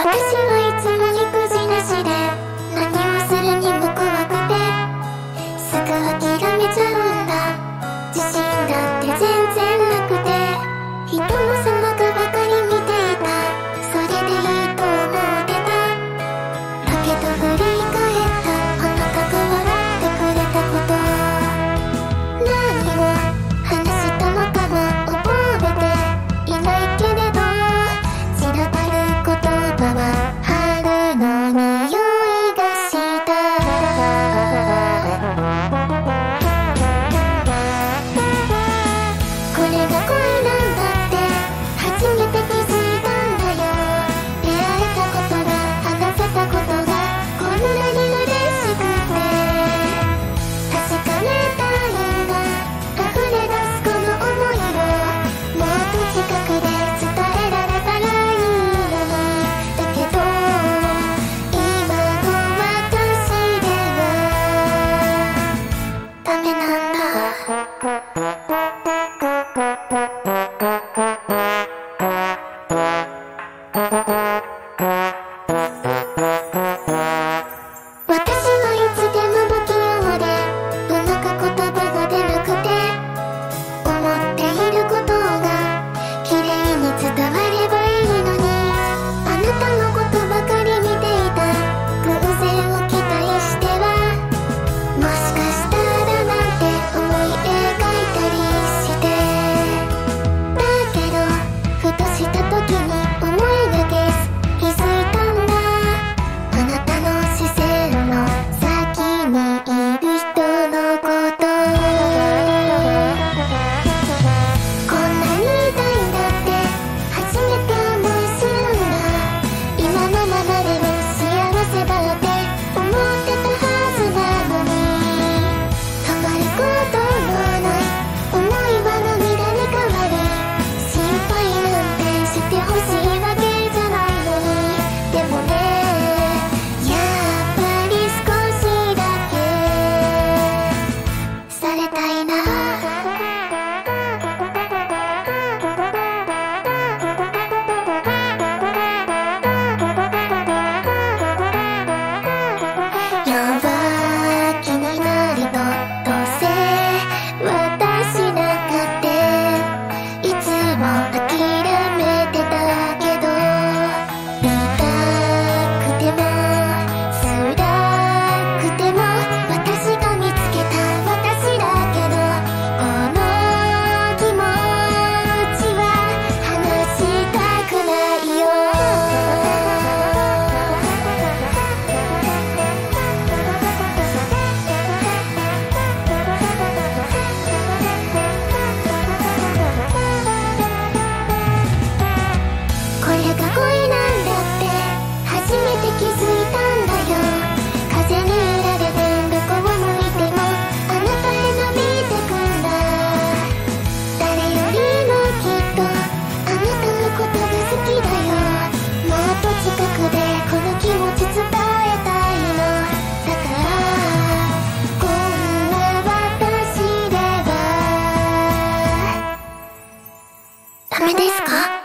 はいつも育児なしで何をするにも怖くてすぐ諦めちゃうんだ。自信だって全然なくて人の背中ばかり見ていた。それでいいと思ってた。だけど振り返ったあなたが笑ってくれたこと、何を話したのかも覚えていないけれど散らばる言葉は春の匂いがした。これが恋なんだって初めて気づいたんだよ。出会えたことが話せたことがこんなに嬉しくて確かめたいんだ。溢れ出すこの想いをもっと近くで伝えられたらいいのに。だけど今の私ではダメなんだ。私はいつでも不器用でうまく言葉が出なくて思っていることが綺麗に伝わればいいのに。あなたのことばかり見ていた偶然を期待してはもしかしたらなんて思い描いたりしてだけどふとした時に思いがけず気づいたんだ。あなたの視線の先にいる人のこと。こんなにいたいんだって初めて思い知るんだ。今のままでも幸せだって思ってたはずなのに変わることのない思いは涙に変わり心配なんてしてほしいわけじゃないのに。でもねやっぱり少しだけされたいな。弱気になるとどうせ私なんかっていつも諦めてたけど痛くても辛くても私が見つけた私だけどこの気持ちは話したくないよ。これが恋なんだって初めて気づいたんだよ。風に揺られてどこを向いてもあなたへ伸びてくんだ。誰よりもきっとあなたのことが好きだよ。もっと近くでこの気持ち伝えたいの。だからこんな私ではダメですか？